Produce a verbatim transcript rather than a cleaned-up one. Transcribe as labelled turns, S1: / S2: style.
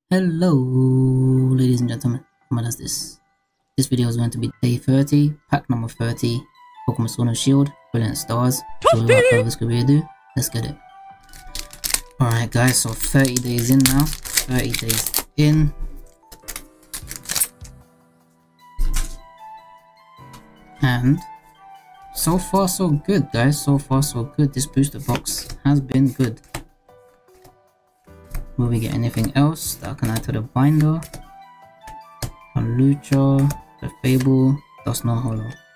S1: Hello, ladies and gentlemen, ETERNA. This video is going to be day thirty, pack number thirty, Pokemon Sword and Shield, Brilliant Stars. So without further ado, let's get it. Alright guys, so thirty days in now, thirty days in. And so far so good guys, so far so good. This booster box has been good. Will we get anything else that I can add to the binder? A Lucha, the Fable, Dust No Hollow.